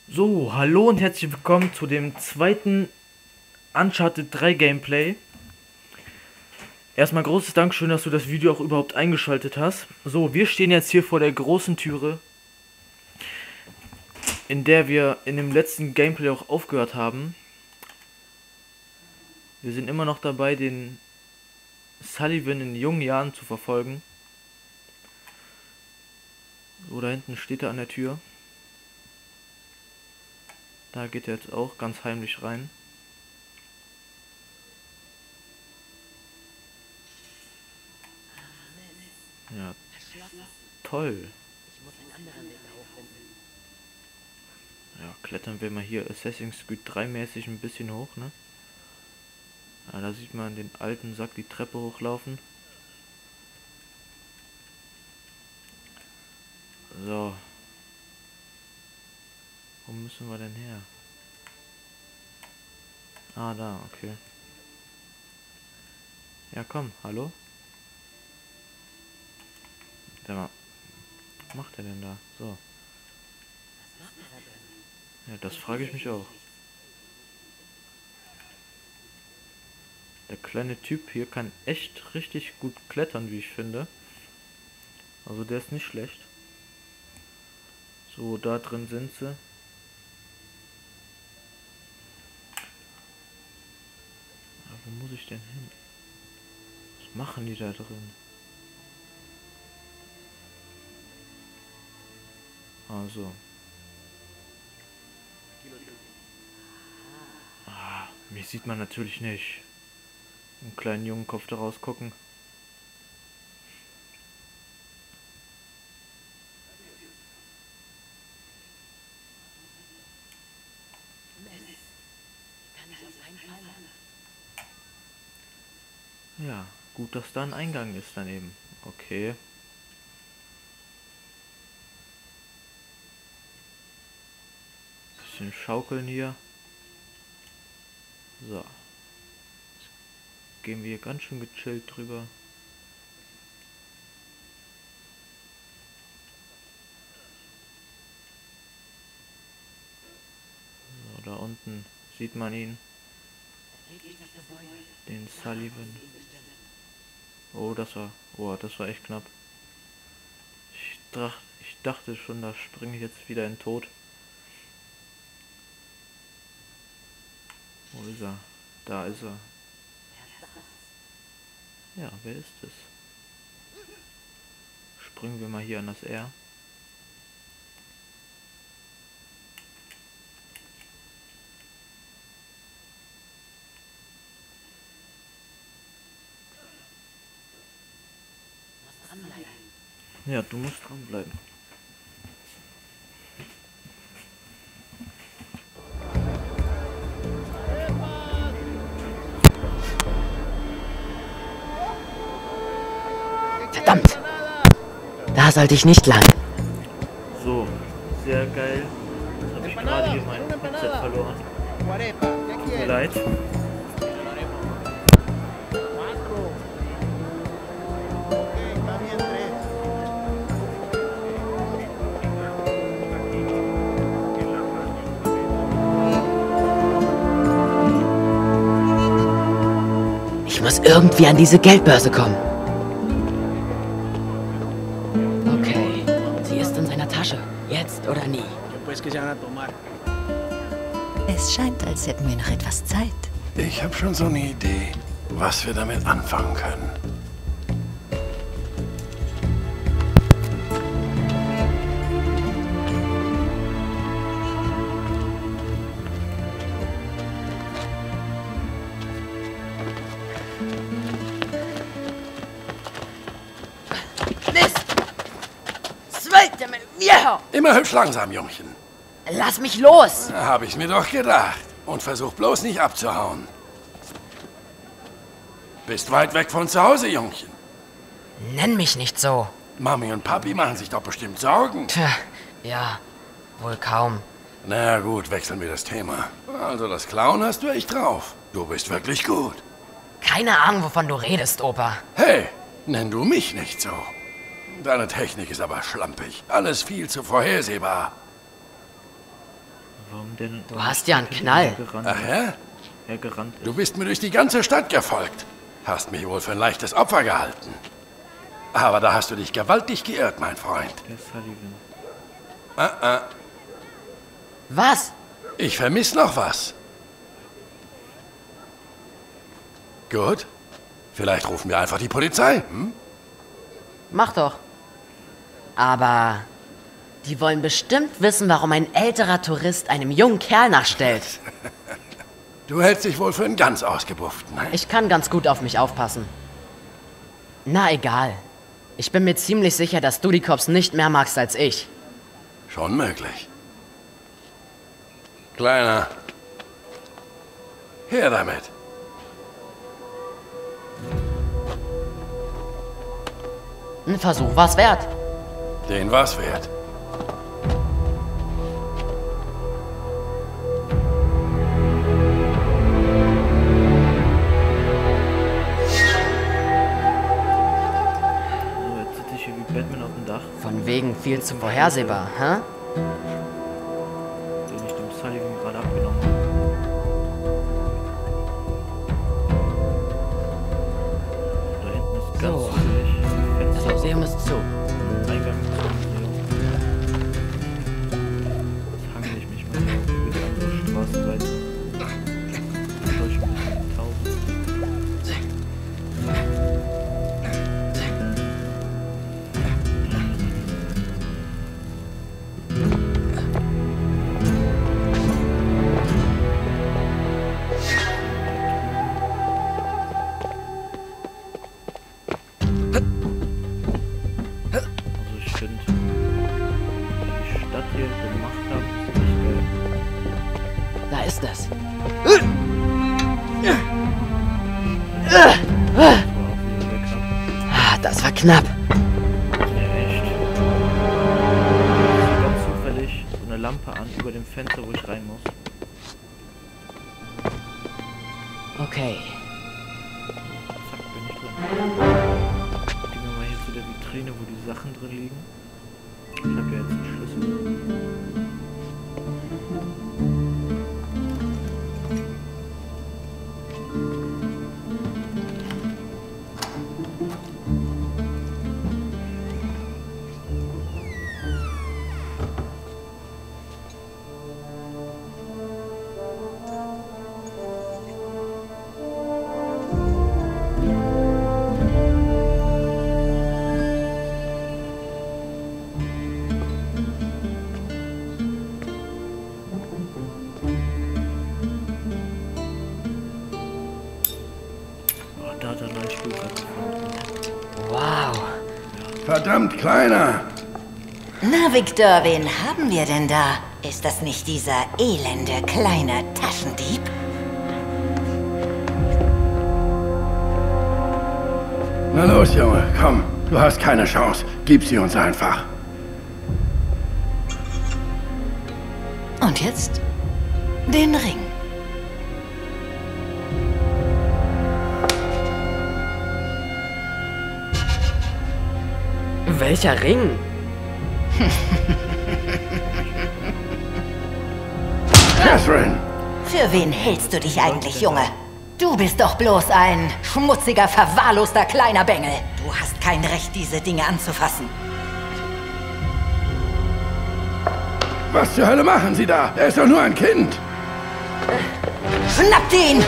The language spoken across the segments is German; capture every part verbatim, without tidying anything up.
So, hallo und herzlich willkommen zu dem zweiten Uncharted drei Gameplay. Erstmal großes Dankeschön, dass du das Video auch überhaupt eingeschaltet hast. So, wir stehen jetzt hier vor der großen Türe, in der wir in dem letzten Gameplay auch aufgehört haben. Wir sind immer noch dabei, den Sullivan in jungen Jahren zu verfolgen. So, da hinten steht er an der Tür. Da geht er jetzt auch ganz heimlich rein. Ja, toll. Ja, klettern wir mal hier Assassin's Creed drei mäßig ein bisschen hoch, ne? Ja, da sieht man den alten Sack die Treppe hochlaufen. So. Wo müssen wir denn her? Ah, da, okay. Ja, komm, hallo? Sag mal, was macht er denn da? So. Ja, das frage ich mich auch. Der kleine Typ hier kann echt richtig gut klettern, wie ich finde. Also der ist nicht schlecht. So, da drin sind sie. Aber wo muss ich denn hin? Was machen die da drin? Also. Ah, mich sieht man natürlich nicht. Einen kleinen Jungenkopf da rausgucken. Ja, gut, dass da ein Eingang ist daneben. Okay. Bisschen schaukeln hier. So. Jetzt gehen wir hier ganz schön gechillt drüber. So, da unten sieht man ihn. Den Sullivan. Oh, das war... Oh, das war echt knapp. Ich, drach, ich dachte schon, da springe ich jetzt wieder in den Tod. Wo ist er? Da ist er. Ja, wer ist es? Springen wir mal hier an das R. Ja, du musst dranbleiben. Verdammt! Da sollte ich nicht lang. So, sehr geil. Jetzt habe ich gerade hier mein Headset verloren. Tut mir leid. Ich muss irgendwie an diese Geldbörse kommen. Okay, sie ist in seiner Tasche. Jetzt oder nie. Es scheint, als hätten wir noch etwas Zeit. Ich habe schon so eine Idee, was wir damit anfangen können. Mist! Suéltame, viejo! Immer hübsch langsam, Jungchen. Lass mich los! Habe ich mir doch gedacht. Und versuch bloß nicht abzuhauen. Bist weit weg von zu Hause, Jungchen. Nenn mich nicht so. Mami und Papi machen sich doch bestimmt Sorgen. Tja, ja, wohl kaum. Na gut, wechseln wir das Thema. Also das Klauen hast du echt drauf. Du bist wirklich gut. Keine Ahnung, wovon du redest, Opa. Hey, nenn du mich nicht so. Deine Technik ist aber schlampig. Alles viel zu vorhersehbar. Warum denn? Du hast ja einen Knall. Ach ja? Er gerannt ist. Du bist mir durch die ganze Stadt gefolgt. Hast mich wohl für ein leichtes Opfer gehalten. Aber da hast du dich gewaltig geirrt, mein Freund. Der Sullivan. Ah, ah. Was? Ich vermisse noch was. Gut. Vielleicht rufen wir einfach die Polizei, hm? Mach doch. Aber die wollen bestimmt wissen, warum ein älterer Tourist einem jungen Kerl nachstellt. Du hältst dich wohl für einen ganz ausgebufften, ne? Ich kann ganz gut auf mich aufpassen. Na egal. Ich bin mir ziemlich sicher, dass du die Cops nicht mehr magst als ich. Schon möglich. Kleiner. Her damit. Ein Versuch war's wert. Den war's wert. So, jetzt sitze ich hier wie Batman auf dem Dach, Von wegen viel zu vorhersehbar, hä? den ich dem Sullivan gerade abgenommen habe. Da hinten ist ganz So. zufällig ein Das Fenster. Museum ist zu. Eingang zum Museum. Jetzt hangel ich mich mal über die andere Straßenseite. Schau ich ein bisschen tauchen. Also ich finde, die Stadt hier gemacht haben, ist echt geil. Da ist es. Das war auch wieder sehr knapp. Ah, das war knapp. Ja, echt. Ich ganz zufällig so eine Lampe an über dem Fenster, wo ich rein muss. Okay. Zack, bin ich drin. Gehen wir mal hier zu der Vitrine, wo die Sachen drin liegen. Ich habe ja jetzt einen Schlüssel. Oh, da hat er neue Spielzeug gefunden. Wow. Verdammt, Kleiner. Na, Victor, wen haben wir denn da? Ist das nicht dieser elende kleine Taschendieb? Na los, Junge, komm. Du hast keine Chance. Gib sie uns einfach. Und jetzt den Ring. Welcher Ring? Catherine! Für wen hältst du dich eigentlich, Junge? Du bist doch bloß ein schmutziger, verwahrloster kleiner Bengel. Du hast kein Recht, diese Dinge anzufassen. Was zur Hölle machen Sie da? Er ist doch nur ein Kind. Schnappt ihn!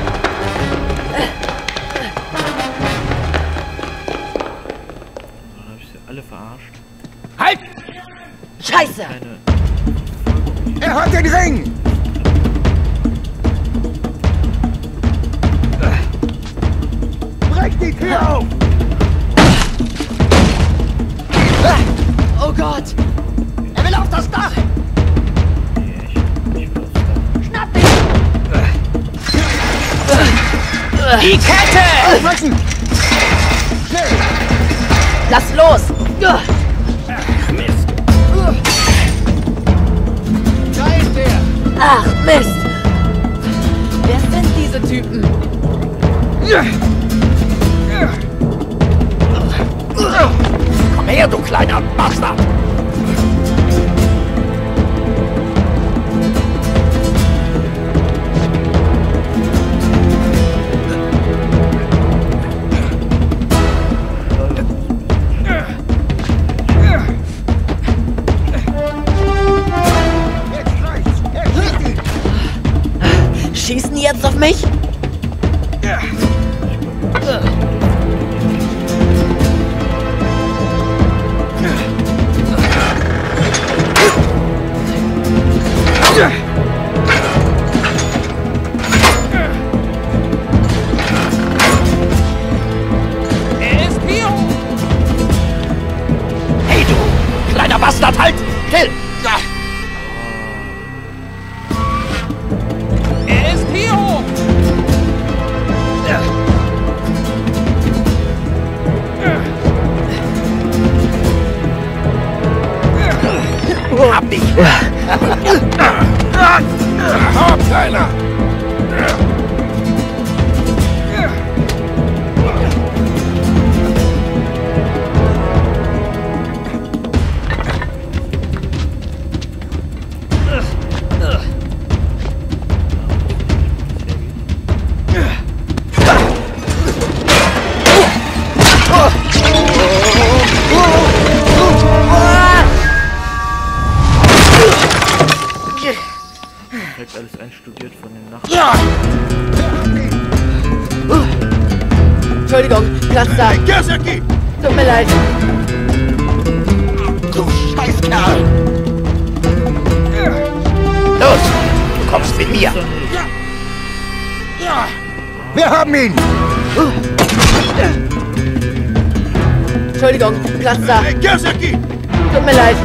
Dann habe ich sie alle verarscht. Halt! Scheiße! Keine. Er hat den Ring! Brech die Tür auf! Oh Gott! Er will auf das Dach! Nee, echt. Ich will aufs Dach. Schnapp ihn! Die Kette! Aufbrechen! Schnell! Lass los! Mist! Da ist er! Ach, Mist! Wer sind diese Typen? Komm her, du kleiner Bastard! dich! Hau ab, Kleiner! Direkt alles einstudiert von den Nachbarn. Entschuldigung, Platz da. Gersaki! Tut mir leid. Du Scheißkerl! Los, du kommst mit mir! Wir haben ihn! Entschuldigung, Platz da. Gersaki! Tut mir leid.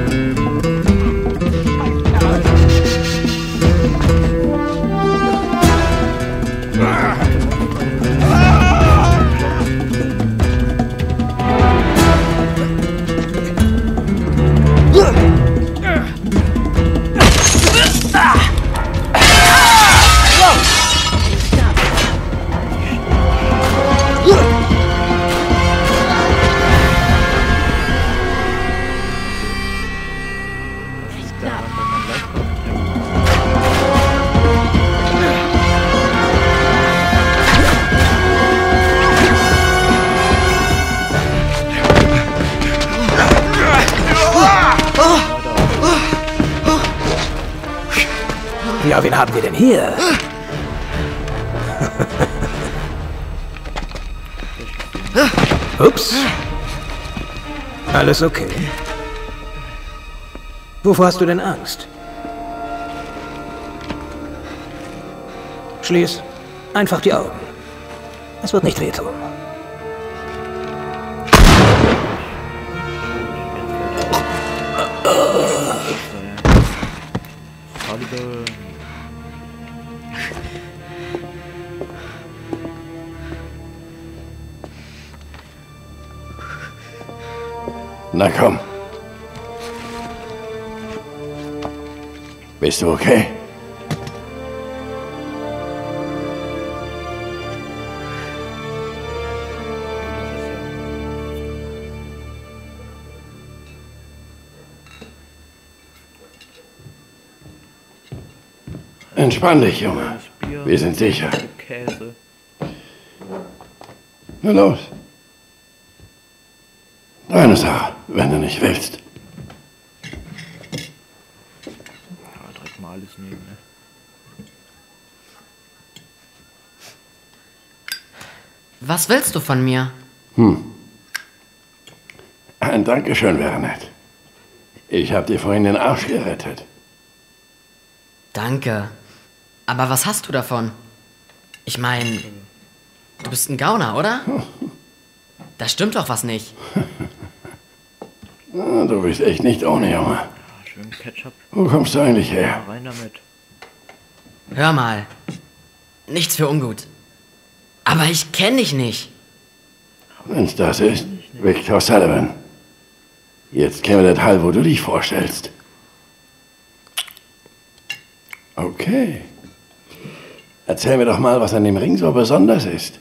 Ja, wen haben wir denn hier? Ups. Alles okay. Wovor hast du denn Angst? Schließ einfach die Augen. Es wird nicht wehtun. Na komm. Bist du okay? Entspann dich, Junge. Wir sind sicher. Käse. Na los. Deine Sache, wenn du nicht willst. Ja, direkt mal alles nehmen, ne? Was willst du von mir? Hm. Ein Dankeschön wäre nett. Ich hab dir vorhin den Arsch gerettet. Danke. Aber was hast du davon? Ich meine, du bist ein Gauner, oder? Da stimmt doch was nicht. Du bist echt nicht ohne, Junge. Ja, schön Ketchup. Wo kommst du eigentlich her? Ja, rein damit. Hör mal. Nichts für ungut. Aber ich kenne dich nicht. Wenn's das ist, Victor Sullivan. Jetzt käme der Teil, wo du dich vorstellst. Okay. Erzähl mir doch mal, was an dem Ring so besonders ist.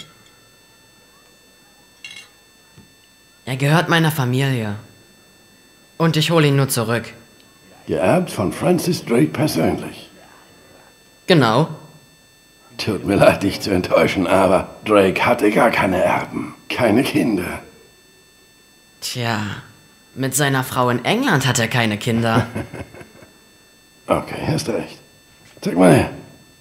Er gehört meiner Familie. Und ich hole ihn nur zurück. Geerbt von Francis Drake persönlich. Genau. Tut mir leid, dich zu enttäuschen, aber Drake hatte gar keine Erben. Keine Kinder. Tja, mit seiner Frau in England hat er keine Kinder. Okay, hast recht. Zeig mal her.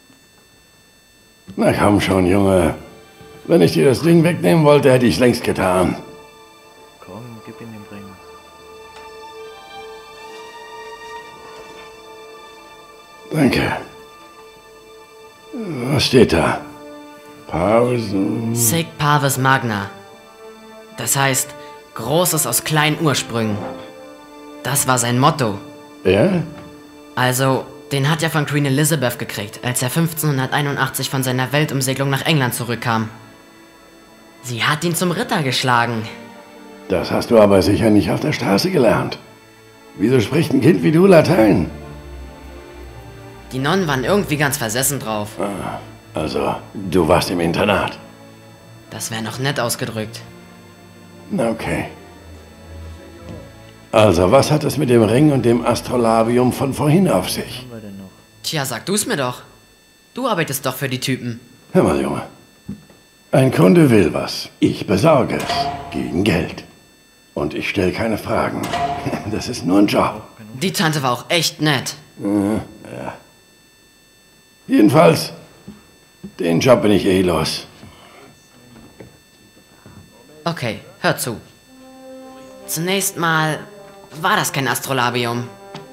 Na komm schon, Junge. Wenn ich dir das Ding wegnehmen wollte, hätte ich es längst getan. Komm, gib ihm den Ring. Danke. Was steht da? Pausen. Sic Parvis Magna. Das heißt, Großes aus kleinen Ursprüngen. Das war sein Motto. Ja? Also, den hat er von Queen Elizabeth gekriegt, als er fünfzehnhunderteinundachtzig von seiner Weltumsegelung nach England zurückkam. Sie hat ihn zum Ritter geschlagen. Das hast du aber sicher nicht auf der Straße gelernt. Wieso spricht ein Kind wie du Latein? Die Nonnen waren irgendwie ganz versessen drauf. Ah, also, du warst im Internat. Das wäre noch nett ausgedrückt. Na okay. Also, was hat es mit dem Ring und dem Astrolabium von vorhin auf sich? Was haben wir denn noch? Tja, sag du's mir doch. Du arbeitest doch für die Typen. Hör mal, Junge. Ein Kunde will was. Ich besorge es. Gegen Geld. Und ich stelle keine Fragen. Das ist nur ein Job. Die Tante war auch echt nett. Ja. Jedenfalls, den Job bin ich eh los. Okay, hör zu. Zunächst mal war das kein Astrolabium.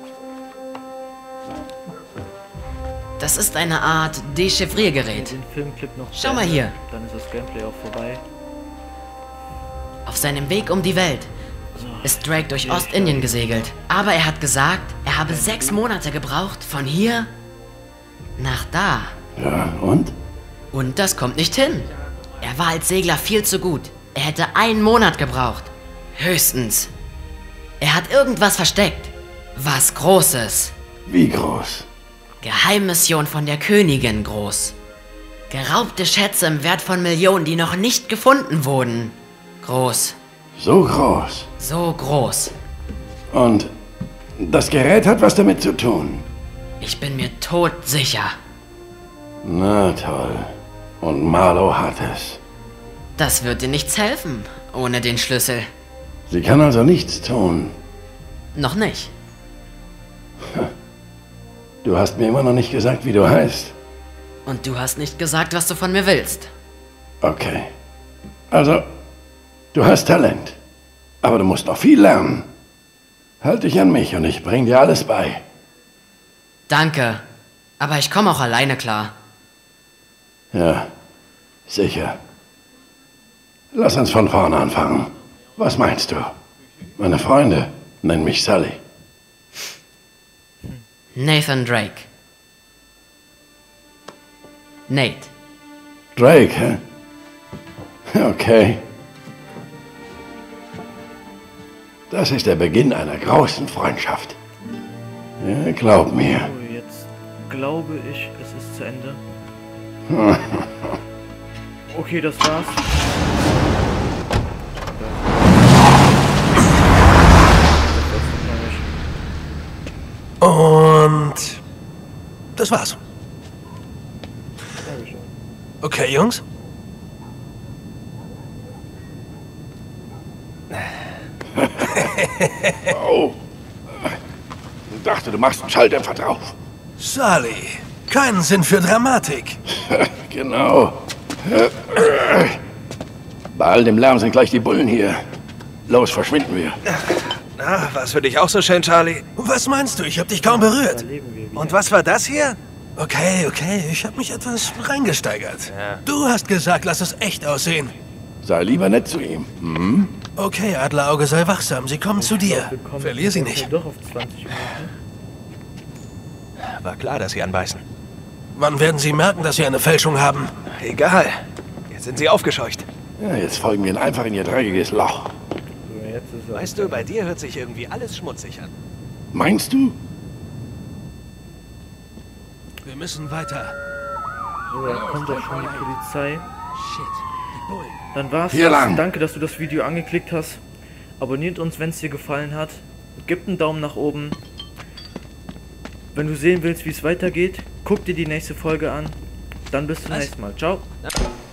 Das ist eine Art Dechiffriergerät. Den Filmclip noch. Schau mal hier. Dann ist das Gameplay auch vorbei. Auf seinem Weg um die Welt ist Drake durch Ostindien gesegelt. Aber er hat gesagt, er habe sechs Monate gebraucht von hier nach da. Ja, und? Und das kommt nicht hin. Er war als Segler viel zu gut. Er hätte einen Monat gebraucht. Höchstens. Er hat irgendwas versteckt. Was Großes. Wie groß? Geheimmission von der Königin groß. Geraubte Schätze im Wert von Millionen, die noch nicht gefunden wurden. Groß. So groß. So groß. Und das Gerät hat was damit zu tun. Ich bin mir todsicher. Na toll. Und Marlo hat es. Das wird dir nichts helfen, ohne den Schlüssel. Sie kann also nichts tun. Noch nicht. Du hast mir immer noch nicht gesagt, wie du heißt. Und du hast nicht gesagt, was du von mir willst. Okay. Also, du hast Talent. Aber du musst noch viel lernen. Halt dich an mich und ich bring dir alles bei. Danke. Aber ich komme auch alleine klar. Ja, sicher. Lass uns von vorne anfangen. Was meinst du? Meine Freunde nennen mich Sully. Nathan Drake. Nate. Drake, hä? Okay. Das ist der Beginn einer großen Freundschaft. Ja, glaub mir. So, jetzt glaube ich, es ist zu Ende. Okay, das war's. Und das war's. Okay, Jungs? Oh. Ich dachte, du machst einen Schalldämpfer drauf. Sully, keinen Sinn für Dramatik. Genau. Bei all dem Lärm sind gleich die Bullen hier. Los, verschwinden wir. Na, war's für dich auch so schön, Charlie? Was meinst du? Ich hab dich kaum berührt. Da leben wir wieder. Und was war das hier? Okay, okay, ich hab mich etwas reingesteigert. Ja. Du hast gesagt, lass es echt aussehen. Sei lieber nett zu ihm. Hm? Okay, Adlerauge, sei wachsam. Sie kommen zu dir. Wir kommen Verlier sie jetzt nicht. Doch auf zwanzig Minuten. War klar, dass sie anbeißen. Wann werden sie merken, dass sie eine Fälschung haben? Egal. Jetzt sind sie aufgescheucht. Ja, jetzt folgen wir ihnen einfach in ihr dreckiges Loch. So, jetzt ist er. Weißt du, bei dir hört sich irgendwie alles schmutzig an. Meinst du? Wir müssen weiter. So, da kommt doch schon die Polizei. Shit, die Bullen. Dann war's Hier das. lang. Danke, dass du das Video angeklickt hast. Abonniert uns, wenn es dir gefallen hat. Gib einen Daumen nach oben. Wenn du sehen willst, wie es weitergeht, guck dir die nächste Folge an. Dann bis zum nächsten Mal. Ciao.